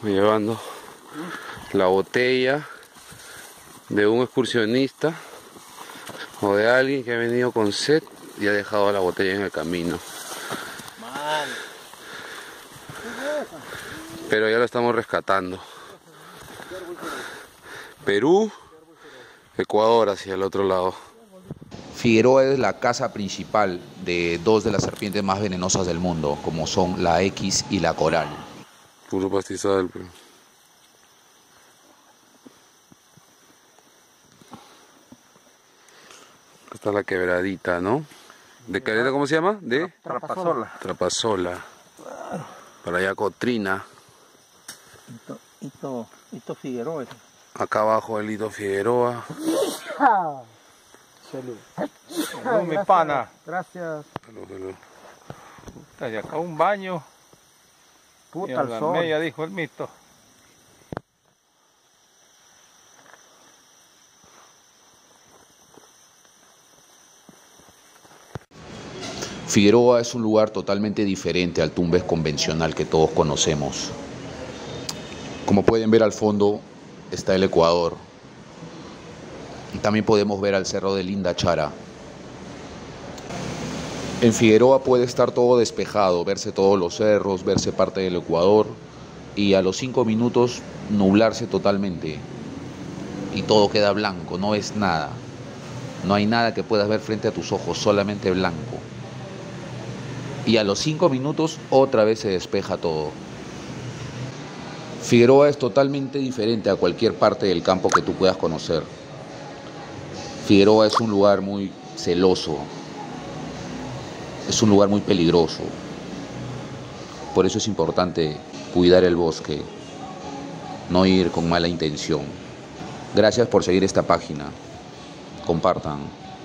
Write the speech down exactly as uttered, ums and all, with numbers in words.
llevando la botella de un excursionista o de alguien que ha venido con sed y ha dejado la botella en el camino. Mal. Pero ya lo estamos rescatando. Perú, Ecuador hacia el otro lado. Figueroa es la casa principal de dos de las serpientes más venenosas del mundo, como son la X y la coral. Puro pastizal, pero... Acá está la quebradita, ¿no? ¿De Caleta cómo se llama? De Trapasola. Trapasola. Para allá Cotrina. Hito, Hito, Hito Figueroa. Acá abajo el Hito Figueroa. Salud. Salud, mi pana. Gracias. Salud, salud. Puta, y acá un baño. Puta, al sol. Media, dijo el mito. Figueroa es un lugar totalmente diferente al Tumbes convencional que todos conocemos. Como pueden ver al fondo está el Ecuador. Y también podemos ver al cerro de Linda Chara. En Figueroa puede estar todo despejado, verse todos los cerros, verse parte del Ecuador y a los cinco minutos nublarse totalmente y todo queda blanco, no ves nada. No hay nada que puedas ver frente a tus ojos, solamente blanco. Y a los cinco minutos otra vez se despeja todo. Figueroa es totalmente diferente a cualquier parte del campo que tú puedas conocer. Figueroa es un lugar muy celoso, es un lugar muy peligroso. Por eso es importante cuidar el bosque, no ir con mala intención. Gracias por seguir esta página. Compartan.